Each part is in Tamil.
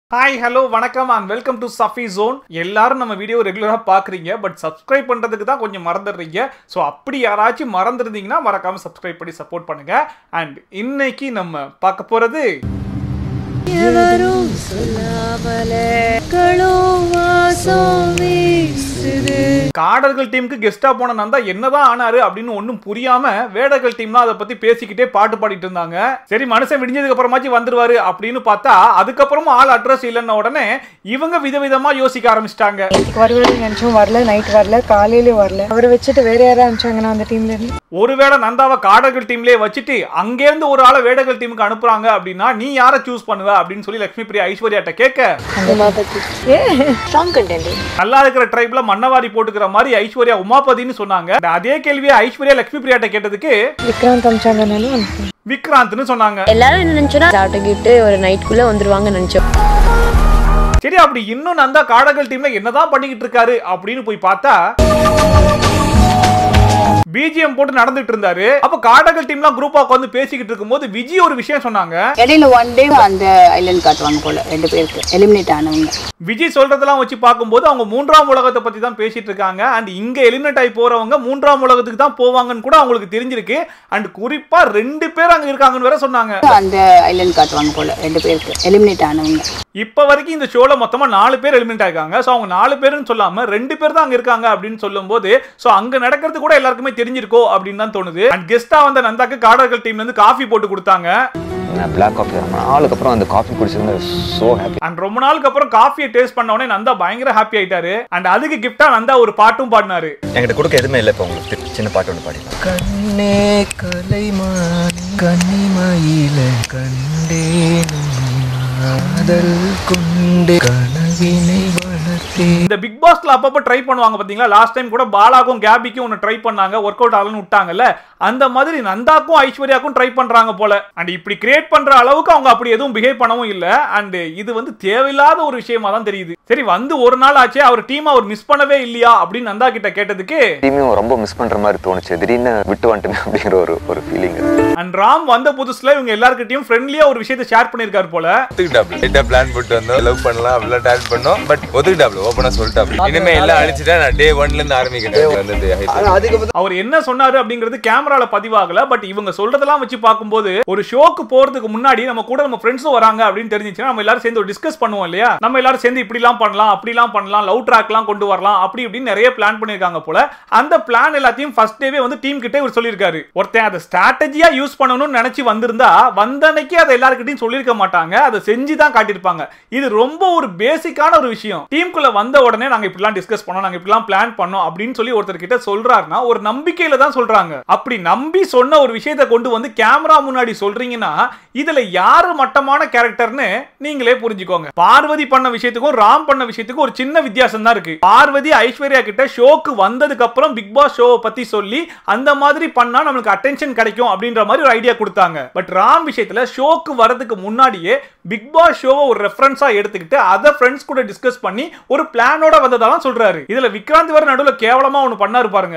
Hi, hello, வணக்கம் and welcome to Safi Zone. எல்லாரும் நம்ம வீடியோ ரெகுலரா பாக்குறீங்க பட் சப்ஸ்கிரைப் பண்றதுக்கு தான் கொஞ்சம் மறந்துடுறீங்க. சோ அப்படி யாராச்சும் மறந்துருந்தீங்கன்னா மறக்காம சப்ஸ்கிரைப் பண்ணி சப்போர்ட் பண்ணுங்க. And இன்னைக்கு நம்ம பார்க்க போறது காடர்கள் டீமுக்கு கெஸ்டா போன நந்தா என்னதான் ஆனாரு அப்படின்னு ஒன்னும் புரியாம வேடர்கள் டீம்லாம் அதை பத்தி பேசிக்கிட்டே பாட்டு பாடிட்டு இருந்தாங்க. சரி மனுஷன் விடிஞ்சதுக்கு அப்புறமாச்சு வந்துருவாரு அப்படின்னு பார்த்தா அதுக்கப்புறமும் ஆள் அட்ரஸ் இல்லைன்ன உடனே இவங்க விதவிதமா யோசிக்க ஆரம்பிச்சிட்டாங்க. வரல, நைட் வரல, காலையில வரல, அவரை வச்சுட்டு வேற யாரா அனுப்பிச்சாங்கன்னா அந்த டீம்ல இருந்து ஒருவேளை நந்தாவை காடர்கள் டீம்லயே வச்சுட்டு அங்கேருந்து ஒரு ஆளை வேடர்கள் டீமுக்கு அனுப்புறாங்க அப்படின்னா நீ யாரை சூஸ் பண்ணுவ அப்படின்னு சொல்லி லட்சுமி பிரியா ஐஸ்வர்யாட்ட கேட்க நல்லா இருக்கிற ட்ரைப்ல மண்ணவாரி போட்டுக்கிற மாதிரி ஐஸ்வர்யா உமாபதினு சொன்னாங்க. அதே கேள்வியை ஐஸ்வர்யா லட்சுமி பிரியாட்ட கேட்டதுக்கு விக்ராந்த் அனுப்பிச்சாங்கனாலும் விக்ராந்த்னு சொன்னாங்க. எல்லாரும் என்ன நினைச்சோன்னா சாப்பிட்டுக்கிட்டு ஒரு நைட்குள்ள வந்துருவாங்க நினைச்சோம். சரி அப்படி இன்னும் நந்தா காடர்கள் டீம்ல என்னதான் பண்ணிக்கிட்டு இருக்காரு அப்படின்னு போய் பார்த்தா பிஜிஎம் போட்டு நடந்துட்டு இருந்தாரு. அப்ப காடர்கள் டீம்லாம் குரூப்பா உட்கார்ந்து பேசிக்கிட்டு இருக்கும்போது விஜய் ஒரு விஷயம் சொன்னாங்க. இடையில ஒன் டே அந்த ஐலண்ட் காட்டுவாங்க போல ரெண்டு பேருக்கு எலிமினேட் ஆனவங்க. விஜய் சொல்றதெல்லாம் வச்சு பார்க்கும்போது அவங்க மூன்றாம் உலகத்தை பத்தி தான் பேசிட்டு இருக்காங்க. அண்ட் இங்க எலிமினேட் ஆகி போறவங்க மூன்றாம் உலகத்துக்கு தான் போவாங்கன்னு கூட அவங்களுக்கு தெரிஞ்சிருக்கு. அண்ட் குறிப்பா 2 பேர் அங்க இருக்காங்கன்னு வேற சொன்னாங்க. அந்த ஐலண்ட் காட்டுவாங்க போல ரெண்டு பேருக்கு எலிமினேட் ஆனவங்க. இப்ப வரைக்கும் இந்த ஷோல மொத்தமா 4 பேர் எலிமினேட் ஆயிருக்காங்க. சோ அவங்க 4 பேர்னு சொல்லாம 2 பேர் தான் அங்க இருக்காங்க அப்படின்னு சொல்லும்போது சோ அங்க நடக்கிறது கூட எல்லாருக்குமே தெரிஞ்சிருக்கோ அப்படின்னு தான் தோணுது. அண்ட் கெஸ்டா வந்த நந்தாக்கு காடர்கள் டீம்ல இருந்து காஃபி போட்டு கொடுத்தாங்க. Black coffee ரொம்ப நாளுக்கு அப்புறம் அந்த காஃபி குடிச்சது சோ ஹாப்பி. அண்ட் ரொம்ப நாளுக்கு அப்புறம் காஃபியை டேஸ்ட் பண்ண உடனே நந்தா பயங்கர ஹாப்பி ஆயிட்டாரு. அண்ட் அதுக்கு கிஃப்டா நந்தா ஒரு பாட்டும் பாடினாரு. என்கிட்ட கொடுக்க எதுவுமே இல்லை. இப்போ உங்களுக்கு சின்ன பாட்டு ஒன்று பாடிக்கலாம். கண்ணே கலைமானி கன்னிமயில கண்டேனும் காதல் கொண்டே கனவினை வளர்த்தே. இந்த பிக் பாஸ்ல அப்பப்ப ட்ரை பண்ணுவாங்க பாத்தீங்களா? லாஸ்ட் டைம் கூட பாலாக்கும் கேபிக்கும் ஒன்னு ட்ரை பண்ணாங்க, ஒர்க் அவுட் ஆகலன்னு விட்டாங்கல்ல. அந்த மாதிரி நந்தாக்கும் ஐஸ்வர்யாக்கும் ட்ரை பண்றாங்க போல. அண்ட் இப்படி கிரியேட் பண்ற அளவுக்கு அவங்க அப்படி எதுவும் பிஹேவ் பண்ணவும் இல்ல. அண்ட் இது வந்து தேவையில்லாத ஒரு விஷயமா தான் தெரியுது. சரி வந்து ஒரு நாள் ஆச்சு, அவர் டீம் அவர் மிஸ் பண்ணவே இல்லையா அப்படின்னு நந்தா கிட்ட கேட்டதுக்கு டீமையும் ரொம்ப மிஸ் பண்ற மாதிரி தோணுச்சு. திடீர்னு விட்டு வந்துட்டேன் அப்படிங்கிற ஒரு ஃபீலிங். அண்ட் ராம் வந்த புதுசுல இவங்க எல்லார்கிட்டயும் ஃப்ரெண்ட்லியா ஒரு விஷயத்தை ஷேர் பண்ணிருக்காரு போல. ஒத்துக்கிட்டாப்ல பிளான் போட்டு வந்தோம், லவ் பண்ணலாம் அப்படிலாம் டான் பண்ணோம். பட் ஒத்துக்கிட்டாப்ல, ஓபனா சொல்லிட்டாப்ல இனிமே எல்லாம் அழிச்சிட்டா நான் டே 1ல இருந்து ஆரம்பிக்கிறேன். அவர் என்ன சொன்னாரு அப்படிங்கிறது கேமரால பதிவாகல. பட் இவங்க சொல்றதெல்லாம் வச்சு பார்க்கும்போது ஒரு ஷோக்கு போறதுக்கு முன்னாடி நம்ம கூட நம்ம ஃப்ரெண்ட்ஸும் வராங்க அப்படின்னு தெரிஞ்சிச்சுன்னா நம்ம எல்லாரும் சேர்ந்து ஒரு டிஸ்கஸ் பண்ணுவோம் இல்லையா? நம்ம எல்லாரும் சேர்ந்து இப்படிலாம் பண்ணலாம், அப்படிலாம் பண்ணலாம், லவ் ட்ராக்லாம் கொண்டு வரலாம் அப்படி இப்படின்னு நிறைய பிளான் பண்ணிருக்காங்க போல. அந்த பிளான் எல்லாத்தையும் ஃபர்ஸ்ட் டேவே வந்து டீம் கிட்ட இவர் சொல்லியிருக்காரு. ஒருத்தன் அதை ஸ்ட்ராட்டஜியா யூஸ் பண்ணணும்னு நினைச்சு வந்திருந்தா வந்தன்னைக்கு அதை எல்லாருக்கிட்டையும் சொல்லியிருக்க மாட்டாங்க, அதை செஞ்சு தான் காட்டியிருப்பாங்க. இது ரொம்ப ஒரு பேசிக்கான ஒரு விஷயம். டீமுக்குள்ள வந்த உடனே நாங்க இப்படிலாம் டிஸ்கஸ் பண்ணோம், நாங்க இப்படிலாம் பிளான் பண்ணோம் அப்படின்னு சொல்லி ஒருத்தர் கிட்ட சொல்றாருன்னா ஒரு நம்பிக்கையில தான் சொல்றாங்க. அப்படி நம்பி சொன்ன ஒரு விஷயத்தை கொண்டு வந்து கேமரா முன்னாடி சொல்றீங்கன்னா இதுல யாரு மட்டமான கேரக்டர்னு நீங்களே புரிஞ்சுக்கோங்க. பார்வதி பண்ண விஷயத்துக்கும் ராம் பண்ண விஷயத்துக்கும் ஒரு சின்ன வித்தியாசம் தான் இருக்கு. பார்வதி ஐஸ்வர்யா கிட்ட ஷோக்கு வந்ததுக்கு அப்புறம் பிக் பாஸ் ஷோவை பத்தி சொல்லி அந்த மாதிரி பண்ணா நமக்கு அட்டென்ஷன் கிடைக்கும் அப்படின்ற மாதிரி ஒரு ஐடியா கொடுத்தாங்க. பட் ராம் விஷயத்துல ஷோக்கு வரதுக்கு முன்னாடியே பிக் பாஸ் ஷோவை ஒரு ரெஃபரன்ஸா எடுத்துக்கிட்டு அதை ஃப்ரெண்ட்ஸ் கூட டிஸ்கஸ் பண்ணி ஒரு பிளானோட வந்ததாலாம் சொல்றாரு. இதுல விக்ராந்த் வேற நடுவுல கேவலமா ஒன்னு பண்ணாரு பாருங்க.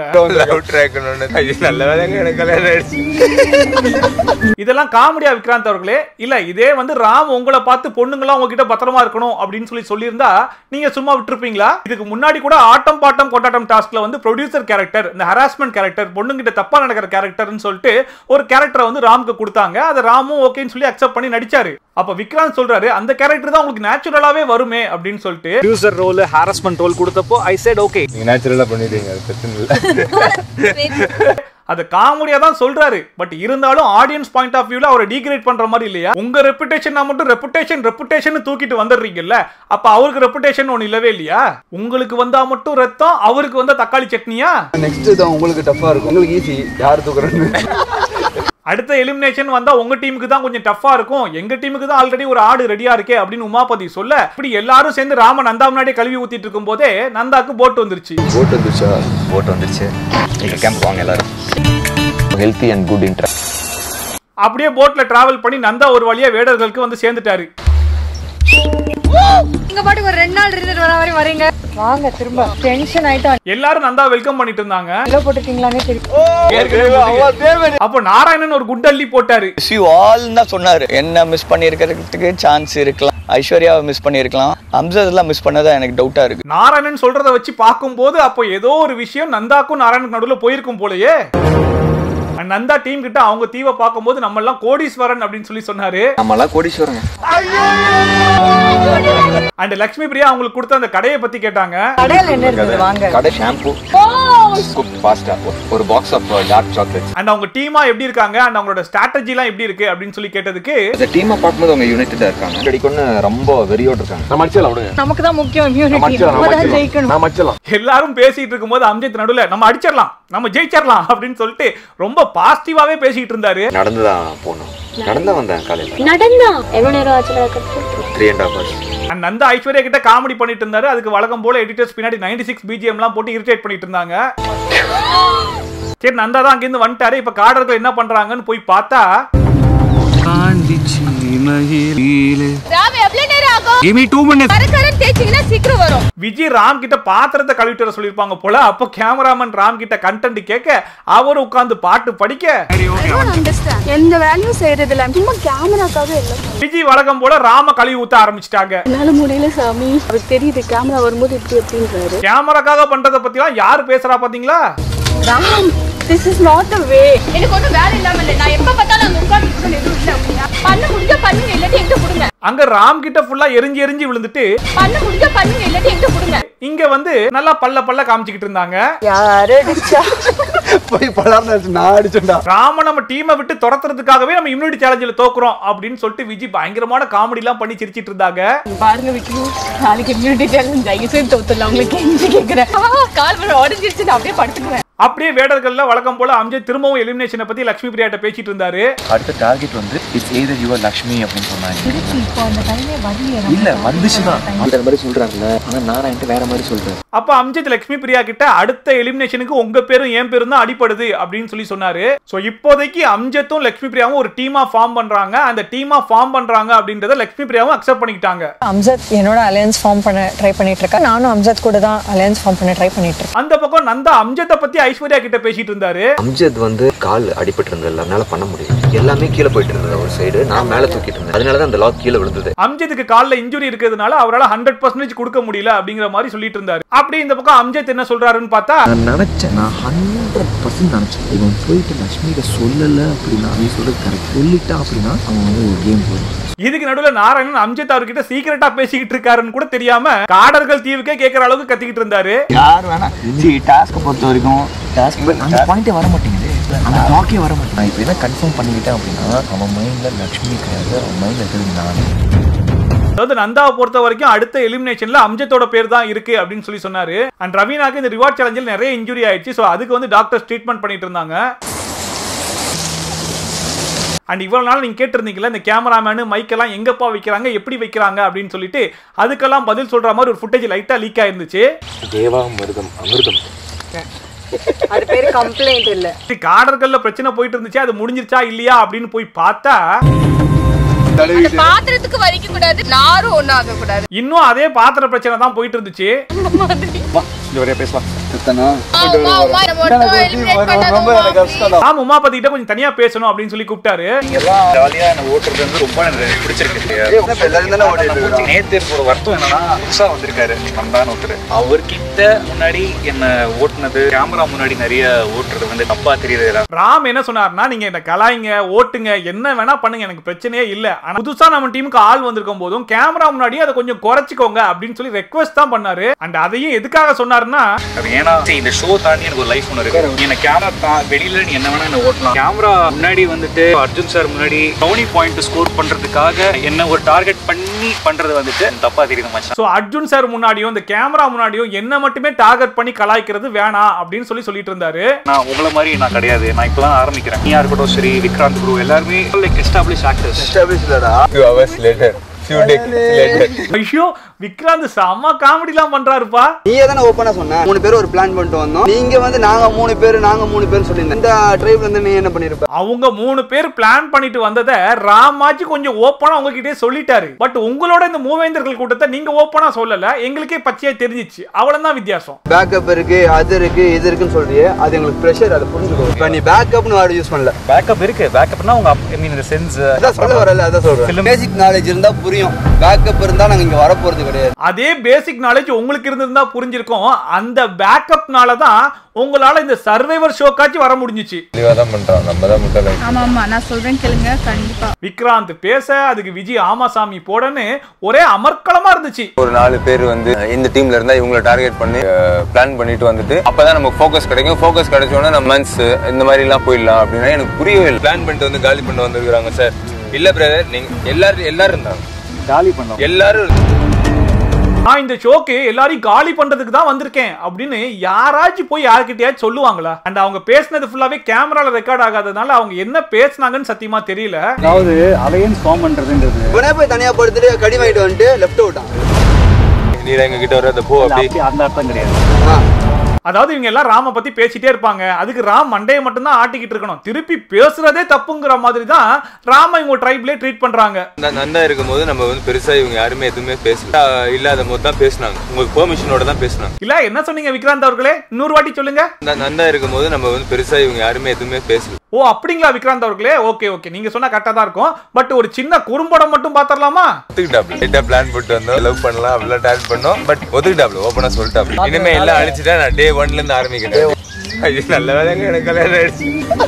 இதெல்லாம் காமெடியா விக்ராந்த் அவர்களே? இல்ல இதே வந்து ராம் உங்களை பார்த்து பொண்ணுங்களா உங்ககிட்ட பத்திரமா இருக்கணும் அப்படின்னு சொல்லி இருந்தா நீங்க சும்மா விட்டுருப்பீங்களா? இதுக்கு முன்னாடி கூட ஆட்டம் பாட்டம் கொண்டாட்டம் டாஸ்க்ல வந்து ப்ரொடியூசர் கேரக்டர், இந்த ஹராஸ்மெண்ட் கேரக்டர், பொண்ணுங்கிட்ட தப்பா நடக்கிற கேரக்டர்னு சொல்லிட்டு ஒரு கேரக்டரை வந்து ராம்க்கு கொடுத்தாங்க. அதை ராமும் ஓகேன்னு சொல்லி அக்செப்ட் பண்ணி நடிச்சாரு. அப்ப விக்ராந்த் சொல்றாரு அந்த கேரக்டர் தான் உங்களுக்கு நேச்சுரலாவே வருமே அப்படின்னு சொல்லிட்டு ப்ரொடியூசர் ரோல், ஹராஸ்மெண்ட் ரோல் கொடுத்தப்போ ஐ செட் ஓகே, நீங்க நேச்சுரலா பண்ணிட்டீங்க, அது பிரச்சனை இல்ல. அது காமெடியா தான் சொல்றாரு. பட் இருந்தாலும் ஆடியன்ஸ் பாயிண்ட் ஆஃப் வியூல அவரை டீக்ரேட் பண்ற மாதிரி இல்லையா? உங்க ரெப்புடேஷன் மட்டும் ரெப்புடேஷன் தூக்கிட்டு வந்துடுறீங்கல்ல, அப்ப அவருக்கு ரெப்புடேஷன் ஒண்ணு இல்லவே இல்லையா? உங்களுக்கு வந்தா மட்டும் ரத்தம், அவருக்கு வந்தா தக்காளி சட்னியா? நெக்ஸ்ட் தான் உங்களுக்கு டஃபா இருக்கும், உங்களுக்கு ஈஸி. யார் தூக்குறன்னு அடுத்த எலிமினேஷன் வந்தா உங்க டீமுக்கு தான் கொஞ்சம் டஃபா இருக்கும், எங்க டீமுக்கு தான் ஆல்ரெடி ஒரு ஆடு ரெடியா இருக்கே அப்படின்னு உமாபதி சொல்ல இப்படி எல்லாரும் சேர்ந்து ராம நந்தா முன்னாடி கழுவி ஊத்திட்டு இருக்கும் போதே நந்தாக்கு போட் வந்துருச்சு. போட் வந்துருச்சு. நீங்க கேம்ப் வாங்க எல்லாரும். Healthy and good interest. அப்படியே போட்ல டிராவல் பண்ணி நந்தா ஒரு வழியா வேடர்களுக்கு வந்து சேர்ந்துட்டாரு. நீங்க பாட்டுக்கு ஒரு 2 நாள் இருந்துட்டு வர மாதிரி வரீங்க. வாங்க திரும்ப. டென்ஷன் ஆயிட்டோம். எல்லாரும் நந்தா வெல்கம் பண்ணிட்டு இருந்தாங்க. எல்லோ போட்டுட்டீங்களானே தெரியும். அப்போ நாராயணன் ஒரு குண்டல்லி போட்டாரு. தான் சொன்னாரு. என்ன மிஸ் பண்ணிருக்கிறதுக்கு சான்ஸ் இருக்கலாம், ஐஸ்வர்யாவை மிஸ் பண்ணிருக்கலாம், அம்ஜத்லாம் மிஸ் பண்ணதா எனக்கு டவுட்டா இருக்கு. நாராயணன் சொல்றத வச்சு பார்க்கும்போது அப்போ ஏதோ ஒரு விஷயம் நந்தாக்கும் நாராயணுக்கு நடுவுல போயிருக்கும் போலயே. நந்தா டீம் கிட்ட அவங்க தீவை பார்க்கும்போது நம்ம எல்லாம் கோடீஸ்வரன் அப்படின்னு சொல்லி சொன்னாரு. நம்ம எல்லாம் கோடீஸ்வரன். அண்ட் லட்சுமி பிரியா அவங்களுக்கு கொடுத்த அந்த கடையை பத்தி கேட்டாங்க. கடையில என்ன இருக்குது வாங்க. கடை ஷாம்பு, ஸ்கூப் பாஸ்டா, ஒரு box of dark chocolates. And அவங்க டீமா எப்படி இருக்காங்க, அண்ட் அவங்களோட ஸ்ட்ராட்டஜி எல்லாம் எப்படி இருக்கு அப்படின்னு சொல்லி கேட்டதுக்கு இந்த டீமை பார்க்கும்போது அவங்க யுனைட்டடா இருக்காங்க. அடிக்கொன்னு ரொம்ப வெறியோட இருக்காங்க. நம்ம அடிச்சலாம் விடுங்க. நமக்கு தான் முக்கியம் இம்யூனிட்டி. நம்ம ஜெயிக்கணும். நாம அடிச்சலாம். எல்லாரும் பேசிட்டு இருக்கும்போது அம்ஜத் நடுவுல நம்ம அடிச்சிடலாம், நம்ம ஜெயிச்சிடலாம் அப்படின்னு சொல்லிட்டு ரொம்ப பாசிட்டிவாவே பேசிட்டு இருந்தாரு. நடந்துதான் போனோம். நடந்தா வந்தேன் காலையில. நடந்தா எவ்வளவு நேரம் ஆச்சு? 3.5 hours. அண்ட் நந்தா ஐஸ்வர்யா கிட்ட காமெடி பண்ணிட்டு இருந்தாரு. அதுக்கு வழக்கம் போல எடிட்டர்ஸ் பின்னாடி 96 BGM எல்லாம் போட்டு இரிட்டேட் பண்ணிட்டு இருந்தாங்க. சரி, நந்தா தான் அங்கிருந்து வந்துட்டாரு. இப்ப காடர்கள் என்ன பண்றாங்கன்னு போய் பார்த்தா விஜய் ராம் கிட்ட பாத்திரத்தை கழுவிட்டு வர சொல்லிருப்பாங்க போல. அப்போ கேமராமேன் ராம் கிட்ட கண்டென்ட் கேட்க அவர் உட்கார்ந்து பாட்டு படிக்க எந்த வேலையும் செய்யறது இல்ல, சும்மா கேமராக்காக இல்ல. விஜய் வழக்கம் போல ராம கழுவி ஊத்த ஆரம்பிச்சிட்டாங்க. என்னால முடியல சாமி, அவருக்கு தெரியுது கேமரா வரும்போது இப்படி அப்படின்றாரு. கேமராக்காக பண்றத பத்தி எல்லாம் யாரு பேசுறா பாத்தீங்களா? Ram, this is not the way. எனக்கு ஒண்ணு வேலை இல்லாம இல்ல, நான் எப்ப பார்த்தாலும் அங்க உட்கார்ந்து எதுவும் இல்ல அப்படின்னா பண்ண முடிஞ்சா பண்ணுங்க, இல்லாட்டி எங்க கொடுங்க. அங்க ராம் கிட்ட ஃபுல்லா எரிஞ்சு விழுந்துட்டு பண்ண முடிஞ்சா பண்ணுங்க, இல்லாட்டி எங்க கொடுங்க. இங்க வந்து நல்லா பல்ல காமிச்சிட்டு இருந்தாங்க. யாரு அடிச்சா? போய் பலார்னு நான் அடிச்சேன்டா. ராம நம்ம டீமை விட்டு துரத்துறதுக்காகவே நம்ம இம்யூனிட்டி சேலஞ்சில தோக்குறோம் அப்படின்னு சொல்லிட்டு விஜய் பயங்கரமான காமெடி எல்லாம் பண்ணி சிரிச்சிட்டு இருந்தாங்க. பாருங்க விக்ரம், நாளைக்கு இம்யூனிட்டி சேலஞ்ச் தயவுசெய்து தோத்துடலாம். உங்களுக்கு கெஞ்சி கேக்குறேன். கால் வர உடஞ்சிருச்சு, நான் அப்படியே படுத்துக்குவேன். அப்படியே வேடர்கள்ல வழக்கம் போல அம்ஜத் திரும்பவும் எலிமினேஷனை பத்தி லட்சுமி பிரியாட்ட பேசிட்டு இருந்தாரு. அடுத்த டார்கெட் வந்து இட்ஸ் எய்தர் யுவர் லக்ஷ்மி அப்படின்னு சொன்னாங்க. இல்ல வந்துச்சுதான் அந்த மாதிரி சொல்றாங்கல்ல, ஆனா நாராயணன் வேற மாதிரி சொல்றாரு. அப்ப அம்ஜத் லட்சுமி பிரியா கிட்ட அடுத்த எலிமினேஷனுக்கு உங்க பேரும் என் பேரும் தான் அடிபடுது அப்படின்னு சொல்லி சொன்னாரு. சோ இப்போதைக்கு அம்ஜத்தும் லட்சுமி பிரியாவும் ஒரு டீமா ஃபார்ம் பண்றாங்க. அந்த டீமா ஃபார்ம் பண்றாங்க அப்படின்றத லட்சுமி பிரியாவும் அக்செப்ட் பண்ணிக்கிட்டாங்க. அம்ஜத் என்னோட அலையன்ஸ் ஃபார்ம் பண்ண ட்ரை பண்ணிட்டு இருக்கேன். நானும் அம்ஜத் கூட தான் அலையன்ஸ் ஃபார்ம் பண்ண ட்ரை பண்ணிட்டு இருக்கேன். அந்த பக்கம் நந்தா அம்ஜத்தை பத்தி ஐஸ்வர்யா கிட்ட பேசிட்டு இருந்தாரு. அம்ஜத் வந்து கால் அடிபட்டு இருந்தது, அதனால பண்ண முடியும். எல்லாமே கீழே போயிட்டு இருந்தது ஒரு சைடு, நான் மேல தூக்கிட்டு இருந்தேன். அதனாலதான் அந்த லாக் கீழே விழுந்தது. அம்ஜத்துக்கு கால்ல இன்ஜுரி இருக்கிறதுனால அவரால் 100% கொடுக்க முடியல அப்படிங்கிற மாதிரி சொல்லிட்டு இருந்தாரு. அப்படி இந்த பக்கம் அம்ஜத் என்ன சொல்றாருன்னு பார்த்தா, நான் நினைச்சேன், நான் 100% நினைச்சேன் இவன் போயிட்டு லட்சுமிகிட்ட சொல்லல அப்படின்னா, நீ சொல்றது கரெக்ட், சொல்லிட்டா அப்படின்னா அவன் வந்து ஒரு கேம் போடும். இதுக்கு நடுவுல நாராயணன் அம்ஜத் அவர்கிட்ட சீக்கிரட்டா பேசிக்கிட்டு இருக்காருன்னு கூட தெரியாம காடர்கள் தீவுக்கே கேட்கற அளவுக்கு கத்திக்கிட்டு இருந்தாரு. யார் வேணா டாஸ்க் பொறுத்த வரைக்கும் அந்த பாயிண்டே வர மாட்டேங்குது, அந்த டாக்கே வர மாட்டேங்குது. நான் இப்போ என்ன கன்ஃபார்ம் பண்ணிக்கிட்டேன் அப்படின்னா, அவன் மைண்ட்ல லட்சுமி கிடையாது, அவன் மைண்ட்ல இருக்கிறது நான். அதாவது நந்தாவை பொறுத்த வரைக்கும் அடுத்த எலிமினேஷன்ல அம்ஜத்தோட பேர் தான் இருக்கு அப்படின்னு சொல்லி சொன்னாரு. அண்ட் ரவீனாக்கு இந்த ரிவார்ட் சேலஞ்சில் நிறைய இன்ஜுரி ஆயிடுச்சு. ஸோ அதுக்கு வந்து டாக்டர்ஸ் ட்ரீட்மெண்ட் பண்ணிட்டு இருந்தாங்க. அண்ட் இவ்வளவு நாள் நீங்க கேட்டிருந்தீங்கல்ல, இந்த கேமராமேனு மைக்கெல்லாம் எங்கப்பா வைக்கிறாங்க, எப்படி வைக்கிறாங்க அப்படின்னு சொல்லிட்டு அதுக்கெல்லாம் பதில் சொல்ற மாதிரி ஒரு ஃபுட்டேஜ் லைட்டா லீக் ஆயிருந்துச்சு. தேவாமிர்தம் அமிர்தம், அது பேரு கம்ப்ளைண்ட் இல்ல. காடர்கள்ல பிரச்சனை போயிட்டு இருந்துச்சு, அது முடிஞ்சிருச்சா இல்லையா அப்படின்னு போய் பார்த்தா பாத்திரத்துக்கு வலிக்க கூடாது, நாரும் ஒண்ணும் ஆக கூடாது. இன்னும் அதே பாத்திர பிரச்சனை தான் போயிட்டு இருந்துச்சு. உமாபதி கிட்ட கொஞ்சம் தனியா பேசணும் அப்படின்னு சொல்லி கூப்பிட்டாரு. நேத்து ஒரு வருத்தம் என்னன்னா, புதுசா வந்திருக்காரு ஒருத்தர், அவர்கிட்ட முன்னாடி என்ன ஓட்டுனது, கேமரா முன்னாடி நிறைய ஓட்டுறது வந்து தப்பா தெரியுது. ராம் என்ன சொன்னார்னா, நீங்க இந்த கலாய்ங்க ஓட்டுங்க என்ன வேணா பண்ணுங்க, எனக்கு பிரச்சனையே இல்ல. ஆனா புதுசா நம்ம டீமுக்கு ஆள் வந்திருக்கும் போதும் கேமரா முன்னாடி அதை கொஞ்சம் குறைச்சிக்கோங்க அப்படின்னு சொல்லி ரெக்வெஸ்ட் தான் பண்ணாரு. அண்ட் அதையும் எதுக்காக சொன்னாருன்னா, ஏன்னா இந்த ஷோ தாண்டி எனக்கு ஒரு லைஃப் ஒன்று இருக்கு. என்ன கேமரா வெளியில நீ என்ன வேணா என்ன ஓட்டலாம், கேமரா முன்னாடி வந்துட்டு அர்ஜுன் சார் முன்னாடி டவுனி பாயிண்ட் ஸ்கோர் பண்றதுக்காக என்ன ஒரு டார்கெட் பண்ணி பண்றது வந்துட்டு தப்பா தெரியுது மச்சான். சோ அர்ஜுன் சார் முன்னாடியும் இந்த கேமரா முன்னாடியும் என்ன மட்டுமே டார்கெட் பண்ணி கலாய்க்கிறது வேணாம் அப்படின்னு சொல்லிட்டு இருந்தாரு. நான் உங்களை மாதிரி நான் கிடையாது, நான் இப்பதான் ஆரம்பிக்கிறேன். நீயா இருக்கட்டும் சரி, விக்ராந்த் ப்ரோ எல்லாருமே like establish actors. Few hours later, few days later. ஐயோ, விக்ராந்த் செம்ம காமெடிலாம் பண்றாருப்பா. நீயே தானே ஓப்பனா சொன்ன 3 பேர் ஒரு பிளான் பண்ணிட்டு வந்தோம். நீங்க வந்து நாங்க 3 பேர் சொல்லிருந்தேன். இந்த ட்ரைப்ல இருந்து நீ என்ன பண்ணிருப்ப? அவங்க 3 பேர் பிளான் பண்ணிட்டு வந்ததை ராமாஜி கொஞ்சம் ஓப்பனா உங்ககிட்டே சொல்லிட்டாரு. பட் உங்களோட இந்த மூவேந்தர்கள் கூட்டத்தை நீங்க ஓப்பனா சொல்லல, எங்களுக்கே பச்சையா தெரிஞ்சிச்சு. அவ்வளவுதான் வித்தியாசம். பேக்கப் இருக்கு, அது இருக்கு, இது இருக்குன்னு சொல்றியே, அது எங்களுக்கு பிரஷர். அதை புரிஞ்சுக்கோ. இப்ப நீ பேக்கப்னு வேர்ட் யூஸ் பண்ணல. பேக்கப் இருக்கு. பேக்கப்னா உங்க ஐ மீன் இந்த சென்ஸ் அதான் சொல்ல வரல, அதான் சொல்றேன். பேசிக் நாலேஜ் இருந்தா புரியும். பேக்கப் இருந்தா நாங்க இங்க வர போறது கிடையாது. அதே பேசிக் நாலேஜ் உங்களுக்கு இருந்திருந்தா புரிஞ்சிருக்கும். அந்த பேக்கப்னால தான் உங்களால இந்த சர்வைவர் ஷோக்காச்சு வர முடிஞ்சிச்சு. ஆமா நான் சொல்றேன் கேளுங்க கண்டிப்பா. விக்ராந்த் பேச அதுக்கு விஜய் ஆமாசாமி போடன்னு ஒரே அமர்க்களமா இருந்துச்சு. ஒரு 4 பேர் வந்து இந்த டீம்ல இருந்தா இவங்களை டார்கெட் பண்ணி பிளான் பண்ணிட்டு வந்துட்டு அப்பதான் நமக்கு ஃபோக்கஸ் கிடைக்கும். ஃபோக்கஸ் கிடைச்சோன்னா நம்ம மந்த்ஸ் இந்த மாதிரி எல்லாம் போயிடலாம் அப்படின்னா எனக்கு புரியவே இல்லை. பிளான் பண்ணிட்டு வந்து காலி பண்ண வந்திருக்காங்க சார். இல்ல பிரதர், நீங்க எல்லாரும் இருந்தாங்க. காலி பண்ணோம் எல்லாரும். நான் இந்த ஷோக்கு எல்லாரையும் காலி பண்றதுக்கு தான் வந்திருக்கேன் அப்படின்னு யாராச்சும் போய் யார்கிட்டயாச்சும் சொல்லுவாங்களா? அண்ட் அவங்க பேசினது ஃபுல்லாவே கேமரால ரெக்கார்ட் ஆகாதனால அவங்க என்ன பேசினாங்கன்னு சத்தியமா தெரியல. அதாவது அலையன்ஸ் ஃபார்ம் பண்றதுன்றது உடனே போய் தனியா படுத்துட்டு கடி வாங்கிட்டு வந்துட்டு லெஃப்ட் அவுட்டான். நீ எங்க கிட்ட வர்றத போ அப்படி அந்த அர்த்தம் கிடையாது. அதாவது இவங்க எல்லாம் ராம பத்தி பேசிட்டே இருப்பாங்க. அதுக்கு ராம் மண்டையை மட்டும் தான் ஆட்டிக்கிட்டு இருக்கணும். திருப்பி பேசுறதே தப்புங்கிற மாதிரி தான் ராம இவங்க ட்ரைப்லயே ட்ரீட் பண்றாங்க. நந்தா இருக்கும்போது நம்ம வந்து பெருசா இவங்க யாருமே எதுவுமே பேசல. இல்லாத போது தான் பேசினாங்க. உங்களுக்கு பெர்மிஷனோட தான் பேசினாங்க. இல்ல என்ன சொன்னீங்க விக்ராந்த் அவர்களே? 100 வாட்டி சொல்லுங்க. நந்தா இருக்கும்போது நம்ம வந்து பெருசா இவங்க யாருமே எதுவுமே பேசல. ஓ அப்படிங்களா விக்ராந்த் அவர்களே? ஓகே ஓகே, நீங்க சொன்னா கரெக்டா தான் இருக்கும். பட் ஒரு சின்ன குறும்படம் மட்டும் பாத்திரலாமா? ஒத்துக்கிட்டாப்ல. பிளான் போட்டு வந்தோம், லவ் பண்ணலாம் அப்படிலாம் டார்கெட் பண்ணோம். பட் ஒத்துக்கிட்டாப்ல, ஓப்பனா சொல்லிட்டாப்ல. இனிமே எல்லாம் அழிச்சுட்டா நான் டே 1ல இருந்து ஆரம்பிக்கிறேன். நல்ல வேலைங்க எனக்கு கல்யாணம் ஆயிடுச்சு.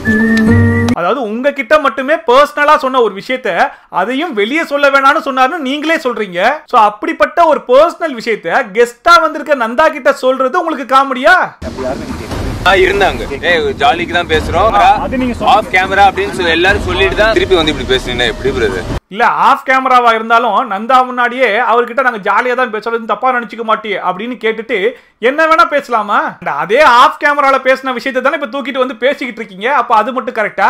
அதாவது உங்ககிட்ட மட்டுமே பர்சனலா சொன்ன ஒரு விஷயத்த அதையும் வெளியே சொல்ல வேணாம்னு சொன்னாருன்னு நீங்களே சொல்றீங்க. சோ அப்படிப்பட்ட ஒரு பர்சனல் விஷயத்த கெஸ்டா வந்திருக்க நந்தா கிட்ட சொல்றது உங்களுக்கு காமெடியா? இருந்தாங்க ஜாலிக்கு தான் பேசுறோம், ஆஃப் கேமரா அப்படின்னு சொல்லி எல்லாரும் சொல்லிட்டு தான் திருப்பி வந்து இப்படி பேசுறீங்கன்னா எப்படி பிரதர்? இல்ல ஆஃப் கேமராவா இருந்தாலும் நந்தா முன்னாடியே அவர்கிட்ட நாங்க ஜாலியா தான் பேசுறது, தப்பா நினைச்சுக்க மாட்டியே அப்படின்னு கேட்டுட்டு என்ன வேணா பேசலாமா? அதே ஆஃப் கேமரால பேசின விஷயத்தை தானே இப்ப தூக்கிட்டு வந்து பேசிக்கிட்டு இருக்கீங்க. அப்ப அது மட்டும் கரெக்டா?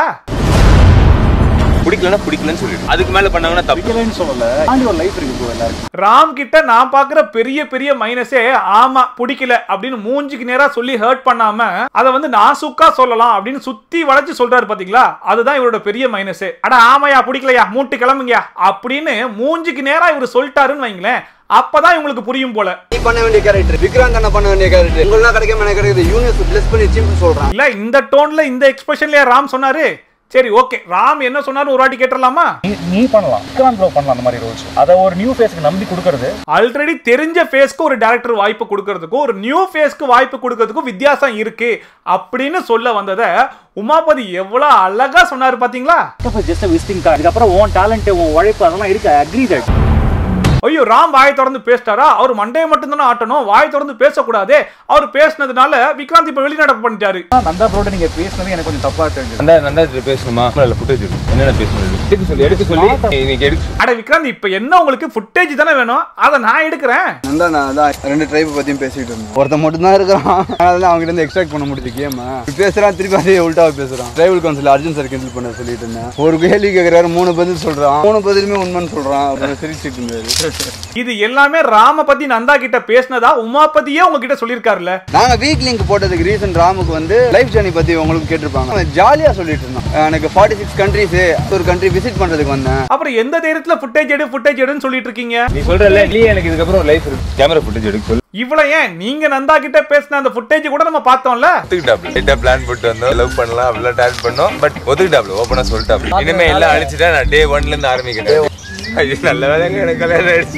பிடிக்கலன்னா பிடிக்கலன்னு சொல்லிடு. அதுக்கு மேல பண்ணாங்கன்னா தப்பிக்கலன்னு சொல்லல. ஆண்டி ஒரு லைஃப் இருக்கு எல்லாரும். ராம் கிட்ட நான் பாக்குற பெரிய மைனஸே ஆமா பிடிக்கல அப்படின்னு மூஞ்சிக்கு நேரா சொல்லி ஹர்ட் பண்ணாம அதை வந்து நாசுக்கா சொல்லலாம் அப்படின்னு சுத்தி வளைச்சு சொல்றாரு பாத்தீங்களா? அதுதான் இவரோட பெரிய மைனஸே. அட ஆமாயா பிடிக்கலையா மூட்டு கிளம்புங்க அப்படின்னு மூஞ்சிக்கு நேரா இவரு சொல்லிட்டாருன்னு வைங்களேன். அப்பதான் இவங்களுக்கு புரியும் போல. நீ பண்ண வேண்டிய கேரக்டர் விக்ராந்த் அண்ணா பண்ண வேண்டிய கேரக்டர் உங்களுக்கு கிடைக்காம எனக்கு கிடைக்குது. யூனிவர்ஸ் பிளஸ் பண்ணி சிம்பிள் சொல்றான். இல்ல இந்த டோன்ல இந்த எக்ஸ்பிரஷன்லயே ராம் சொன்னாரு. சரி ஓகே, ராம் என்ன சொன்னாரு ஒரு வாட்டி கேட்டலாமா? நீ பண்ணலாம், விக்ராந்த் ப்ரோ பண்ணலாம் அந்த மாதிரி ரோல்ஸ். அத ஒரு நியூ ஃபேஸ்க்கு நம்பி கொடுக்கிறது. ஆல்ரெடி தெரிஞ்ச ஃபேஸ்க்கு ஒரு டைரக்டர் வாய்ப்பு கொடுக்கிறதுக்கும் ஒரு நியூ ஃபேஸ்க்கு வாய்ப்பு கொடுக்கிறதுக்கும் வித்தியாசம் இருக்கு அப்படின்னு சொல்ல வந்ததை உமாபதி எவ்வளவு அழகா சொன்னாரு பாத்தீங்களா? Just visiting card. இதுக்கப்புறம் உன் டேலண்ட் உன் உழைப்பு அதெல்லாம் இருக்கு. I agree that. ஐயோ ராம் வாயை திறந்து பேசிட்டாரா? அவர் மண்டையை மட்டும் தானே ஆட்டணும், வாயை திறந்து பேசக்கூடாது. அவர் பேசினதுனால விக்ராந்த் இப்ப வெளிநடப்பு பண்ணிட்டாரு. நந்தா ப்ரோட நீங்க பேசுனது எனக்கு கொஞ்சம் தப்பா தெரிஞ்சது. நந்தா பேசணுமா? இல்ல ஃபுட்டேஜ் என்னென்ன பேசணும் எடுக்க சொல்லி நீங்க எடுக்க. அட விக்ராந்த் இப்ப என்ன உங்களுக்கு ஃபுட்டேஜ் தானே வேணும், அதை நான் எடுக்கிறேன். நந்தா நான் தான் 2 ட்ரைப் பத்தியும் பேசிட்டு இருந்தேன். ஒருத்த மட்டும் தான் இருக்கிறான். அதனால அவங்க கிட்ட இருந்து எக்ஸ்ட்ராக்ட் பண்ண முடியுது கேம். பேசுறான் திருப்பி அதே உல்டாவா பேசுறான். Tribal council Arjun sir cancel பண்ண சொல்லிட்டு இருந்தேன். ஒரு கேள்வி கேட்கிறாரு 3 பதில் சொல்றான். 3 பதிலுமே உண்மைன்னு சொல்றான். அப்புறம் சிரிச்சிட்டு இருந்தாரு. இது எல்லாமே ராம பத்தி நந்தா கிட்ட பேசினதா உமாபதியே உங்ககிட்ட சொல்லிருக்காருல்ல. நாங்க வீக் லிங்க் போட்டதுக்கு ரீசன் ராமுக்கு வந்து லைஃப் ஜர்னி பத்தி உங்களுக்கு கேட்டிருப்பாங்க. ஜாலியா சொல்லிட்டு இருந்தோம். எனக்கு 46 கண்ட்ரிஸ் ஒரு கண்ட்ரி விசிட் பண்றதுக்கு வந்தேன். அப்புறம் எந்த தைரியத்துல ஃபுட்டேஜ் எடுன்னு சொல்லிட்டு இருக்கீங்க? நீ சொல்றல நீ எனக்கு இதுக்கு அப்புறம் லைஃப் இருக்கு. கேமரா ஃபுட்டேஜ் எடுக்க சொல்லு. இவ்வளவு ஏன் நீங்க நந்தா கிட்ட பேசின அந்த ஃபுட்டேஜ் கூட நம்ம பார்த்தோம்ல. ஒத்துக்கிட்டாப்ல. பிளான் போட்டு வந்தோம், லவ் பண்ணலாம் அப்படிலாம் டார்கெட் பண்ணோம். பட் ஒத்துக்கிட்டாப்ல, ஓப்பனா சொல்லிட்டாப்ல. இனிமே எல்லாம் அழிச்சுட்டா நான் டே 1ல இருந்து ஆரம்பிக்கிறேன். நல்ல வேலைங்க எனக்கு கல்யாணம் ஆயிடுச்சு.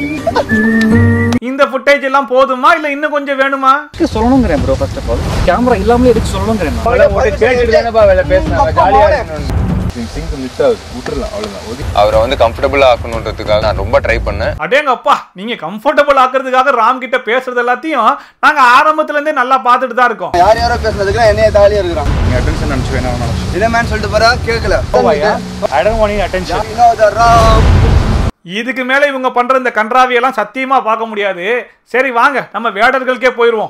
இந்த ஃபுட்டேஜ் எல்லாம் போதுமா இல்ல இன்னும் கொஞ்சம் வேணுமா? சொல்லணும்ங்கறேன் bro. First of all camera இல்லாமலே எதுக்கு சொல்லணும்ங்கறேன். பேசிட்டு தானப்பா வேலை பேசினாங்க. ஜாலியா இருக்கணும். சிங்க் மிஸ் ஆகுது, விட்டுறலாம் அவ்வளவுதான். அவரை வந்து கம்ஃபர்டபுளா ஆக்கணுன்றதுக்காக நான் ரொம்ப ட்ரை பண்ணேன். அடேங்கப்பா, நீங்க கம்ஃபர்டபுள் ஆக்குறதுக்காக ராம் கிட்ட பேசுறது எல்லாத்தையும் நாங்க ஆரம்பத்துல இருந்தே நல்லா பார்த்துட்டு தான் இருக்கோம். யார் யாரோ பேசுறதுக்கு என்னைய தாலியா இருக்கிறான். நீ அட்டென்ஷன் நினைச்சு வேணா என்ன மேன் சொல்லிட்டு போறா கேட்கல. I don't want you attention. You know the wrong. இதுக்கு மேல இவங்க பண்ற இந்த கன்றாவியெல்லாம் சத்தியமா பார்க்க முடியாது. சரி வாங்க நம்ம வேடர்களுக்கே போயிருவோம்.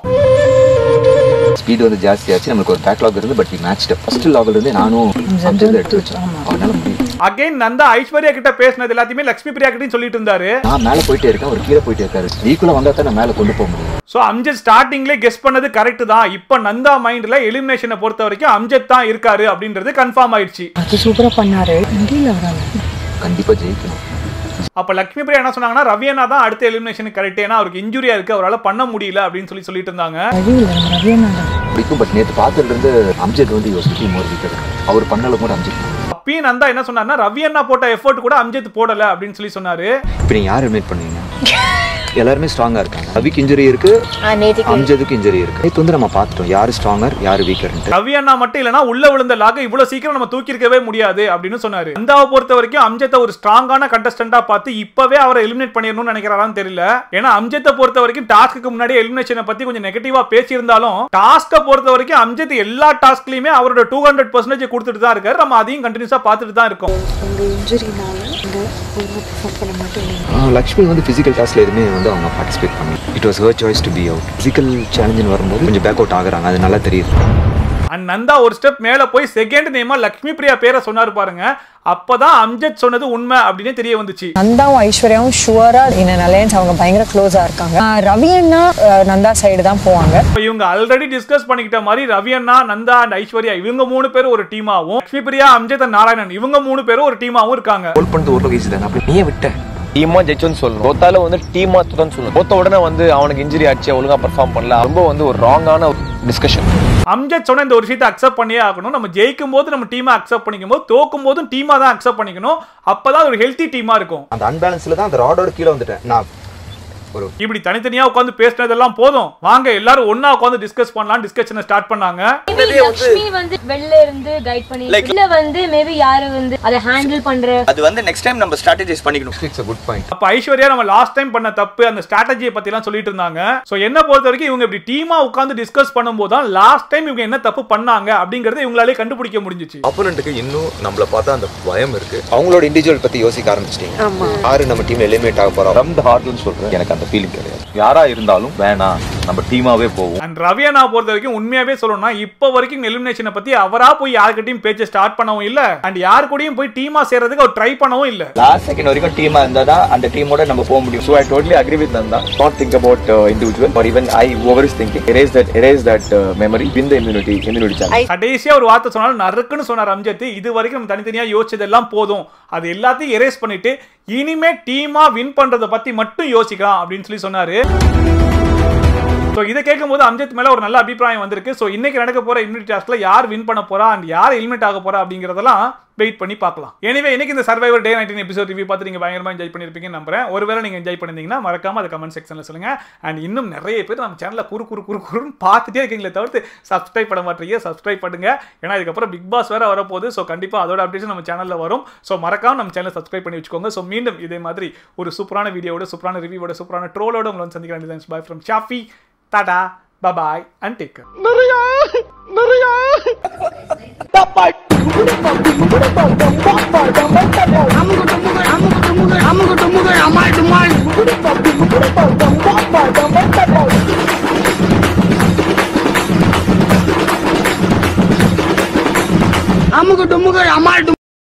ஸ்பீட் வந்து ஜாஸ்தியாச்சு. நமக்கு ஒரு பேக்லாக் இருந்து பட் வி மேட்ச்ட். ஃபர்ஸ்ட் லாக்ல இருந்து நானும் எடுத்து வச்சேன். அதனால அகைன் நந்தா ஐஸ்வர்யா கிட்ட பேசினது எல்லாத்தையுமே லட்சுமி பிரியா கிட்ட சொல்லிட்டு இருந்தாரு. நான் மேல போயிட்டே இருக்கேன், அவர் கீழே போயிட்டே இருக்காரு. ஈக்குவலா வந்தா தான் நான் மேல கொண்டு போக முடியும். சோ அம்ஜத் ஸ்டார்டிங்ல கெஸ் பண்ணது கரெக்ட் தான். இப்போ நந்தா மைண்ட்ல எலிமினேஷனை பொறுத்த வரைக்கும் அம்ஜத் தான் இருக்காரு அப்படின்றது கன்ஃபார்ம் ஆயிடுச்சு. அது சூப்பரா பண்ணாரு. இந்தியில வராங்க கண்டிப்பா ஜெயிக்கணும். அப்ப லட்சுமி பிரியா என்ன சொன்னாங்கன்னா ரவி அண்ணா தான் அடுத்த எலிமினேஷன் கரெக்ட், ஏன்னா அவருக்கு இன்ஜுரியா இருக்கு, அவரால் பண்ண முடியல அப்படின்னு சொல்லிட்டு இருந்தாங்க. பிடிக்கும், பட் நேற்று பார்த்ததுல இருந்து அம்ஜத் வந்து யோசிச்சு மோர் வீக்கர் அவர் பண்ணல கூட அம்ஜத். அப்பயும் நந்தா என்ன சொன்னார்னா ரவி அண்ணா போட்ட எஃபோர்ட் கூட அம்ஜத் போடல அப்படின்னு சொன்னாரு. இப்போ நீங்க யார் எலிமினேட் பண்ணுவீங்க? எல்லாருமே ஸ்ட்ராங்கா இருக்காங்க. ரவிக்கு இன்ஜுரி இருக்கு, அம்ஜதுக்கு இன்ஜுரி இருக்கு. இது வந்து நம்ம பார்த்துட்டோம் யாரு ஸ்ட்ராங்கர் யாரு வீக்கர். ரவி அண்ணா மட்டும் இல்லனா உள்ள விழுந்த லாக இவ்வளவு சீக்கிரம் நம்ம தூக்கி இருக்கவே முடியாது அப்படின்னு சொன்னாரு. நந்தாவை பொறுத்த வரைக்கும் அம்ஜத்தை ஒரு ஸ்ட்ராங்கான கண்டஸ்டன்டா பார்த்து இப்பவே அவரை எலிமினேட் பண்ணிடணும்னு நினைக்கிறாரான்னு தெரியல. ஏன்னா அம்ஜத்தை பொறுத்த வரைக்கும் டாஸ்க்கு முன்னாடி எலிமினேஷனை பத்தி கொஞ்சம் நெகட்டிவா பேசியிருந்தாலும் டாஸ்கை பொறுத்த வரைக்கும் அம்ஜத் எல்லா டாஸ்க்லயுமே அவரோட 200% கொடுத்துட்டு தான் இருக்காரு. நம்ம அதையும் கண்டினியூஸா பார்த்துட்டு தான் இருக்கோம். லக்ஷ்மி வந்து பிசிக்கல் டாஸ்க்ல எதுவுமே வந்து அவங்க பார்ட்டிசிபேட் பண்ணி it was her choice to be out. Physical சேலஞ்சுன்னு வரும்போது கொஞ்சம் பேக் அவுட் ஆகுறாங்க, அது நல்லா தெரியுது. அண்ட் நந்தா ஒரு ஸ்டெப் மேல போய் செகண்ட் நேமா லட்சுமி பிரியா பேரை சொன்னாரு பாருங்க. அப்பதான் அம்ஜத் சொன்னது உண்மை அப்படின்னு தெரிய வந்துச்சு. நந்தாவும் ஐஸ்வர்யாவும் ஷுவரா இந்த அலையன்ஸ் அவங்க பயங்கர க்ளோஸா இருக்காங்க. ரவி அண்ணா நந்தா சைடு தான் போவாங்க. இவங்க ஆல்ரெடி டிஸ்கஸ் பண்ணிக்கிட்ட மாதிரி ரவி அண்ணா நந்தா அண்ட் ஐஸ்வர்யா இவங்க 3 பேரும் ஒரு டீமாவும், லட்சுமி பிரியா அம்ஜத் நாராயணன் இவங்க 3 பேரும் ஒரு டீமாவும் இருக்காங்க. ஹோல்ட் பண்ணிட்டு ஓரளவுக்கு ஈஸி தானே. அப்படி நீயே விட்ட டீமா ஜெயிச்சோன்னு சொல்லணும். தோத்தால வந்து டீமா தான் சொல்லணும். தோத்த உடனே வந்து அவனுக்கு இன்ஜுரி ஆச்சு, ஒழுங்கா பெர்ஃபார்ம் பண்ணல, ரொம்ப வந்து ஒரு ராங்கான டிஸ்கஷன். அம்ஜத் சொன்ன இந்த ஒரு விஷயத்தை அக்செப்ட் பண்ணியே ஆகணும். நம்ம ஜெயிக்கும் போது நம்ம டீமா அக்செப்ட் பண்ணிக்கும் போது தோக்கும் போதும் டீமா தான் அக்செப்ட் பண்ணிக்கணும். அப்பதான் ஒரு ஹெல்த்தி டீமா இருக்கும். அந்த அன்பேலன்ஸ்ல தான் அந்த ராடோட கீழே வந்துட்டேன் நான். இப்படி தனித்தனியா உட்கார்ந்து பேசினதெல்லாம் போதும், வாங்க எல்லாரும் ஒண்ணா உட்கார்ந்து டிஸ்கஸ் பண்ணலாம். டிஸ்கஷனை ஸ்டார்ட் பண்ணாங்க. லட்சுமி வந்து வெளில இருந்து கைட் பண்ணி இல்ல வந்து மேபி யாரு வந்து அத ஹேண்டில் பண்ற அது வந்து நெக்ஸ்ட் டைம் நம்ம ஸ்ட்ராட்டஜைஸ் பண்ணிக்கணும். It's a good point. அப்ப ஐஸ்வர்யா நம்ம லாஸ்ட் டைம் பண்ண தப்பு அந்த ஸ்ட்ராட்டஜியை பத்தி எல்லாம் சொல்லிட்டு இருந்தாங்க. சோ என்ன பொறுத்த வரைக்கும் இவங்க இப்படி டீமா உட்கார்ந்து டிஸ்கஸ் பண்ணும்போது தான் லாஸ்ட் டைம் இவங்க என்ன தப்பு பண்ணாங்க அப்படிங்கறதை இவங்களாலே கண்டுபிடிக்க முடிஞ்சிச்சு. ஆப்போனன்ட்க்கு இன்னும் நம்மள பார்த்தா அந்த பயம் இருக்கு. அவங்களோட இண்டிவிஜுவல் பத்தி யோசிக்க ஆரம்பிச்சிட்டீங்க. யாரு நம்ம டீம்ல எலிமினேட் ஆக போறோம் from the heartல சொல்றேன். எனக்கு அந்த ஃபீலிங் கிடையாது. யாரா இருந்தாலும் வேணாம், நம்ம டீமாவே போவோம். அண்ட் ரவி அண்ணா பொறுத்த வரைக்கும் உண்மையாவே சொல்லணும்னா இப்ப வரைக்கும் எலிமினேஷனை பத்தி அவரா போய் யார்கிட்டயும் பேச்ச ஸ்டார்ட் பண்ணவும் இல்ல, அண்ட் யாரு கூடயும் போய் டீமா சேர்றதுக்கு அவர் ட்ரை பண்ணவும் இல்ல. லாஸ்ட் செகண்ட் வரைக்கும் டீமா இருந்தாதான் அந்த டீமோட நம்ம போக முடியும். So I totally agree with Nanda. Not think about individual or even I whoever is thinking erase that memory, win the immunity challenge. கடைசியா ஒரு வார்த்தை சொன்னாலும் நறுக்குன்னு சொன்னார் அம்ஜத். இது வரைக்கும் நம்ம தனித்தனியா யோசிச்சதெல்லாம் போதும், அது எல்லாத்தையும் எரேஸ் பண்ணிட்டு இனிமே டீமா வின் பண்றதை பத்தி மட்டும் யோசிக்கலாம் அப்படின்னு சொன்னாரு. ஸோ இதை கேட்கும்போது அம்ஜத் மேல ஒரு நல்ல அபிப்பிராயம் வந்திருக்கு. ஸோ இன்னைக்கு நடக்க போற இம்யூனிட்டி டாஸ்க்ல யார் வின் பண்ண போறா அண்ட் யார் எலிமினேட் ஆக போறா அப்படிங்கறதெல்லாம் வெயிட் பண்ணி பார்க்கலாம். எனவே இன்னைக்கு இந்த சர்வைவர் டே 19 எபிசோட் ரிவ்யூ பார்த்து நீங்க பயங்கரமா என்ஜாய் பண்ணிருப்பீங்கன்னு நம்புறேன். ஒருவேளை நீங்க என்ஜாய் பண்ணிருந்தீங்கன்னா மறக்காம அதை கமெண்ட் செக்ஷன்ல சொல்லுங்க. அண்ட் இன்னும் நிறைய பேர் நம்ம சேனல்ல குறுன்னு பார்த்துட்டே இருக்கீங்களே தவிர்த்து சப்ஸ்கிரைப் பண்ண மாட்டீங்க. சப்ஸ்கிரைப் பண்ணுங்க, ஏன்னா இதுக்கப்புறம் பிக் பாஸ் வேற வரப்போகுது. ஸோ கண்டிப்பா அதோட அப்டேஷன் நம்ம சேனல்ல வரும். ஸோ மறக்காம நம்ம சேனலை சப்ஸ்கிரைப் பண்ணி வச்சுக்கோங்க. ஸோ மீண்டும் இதே மாதிரி ஒரு சூப்பரான வீடியோட, சூப்பரான ரிவ்யூவோட, சூப்பரான ட்ரோலோட உங்களை சந்திக்கிறேன். Bye from Shafi. டாடா, bye and take care. அமுக டுமுக அமால்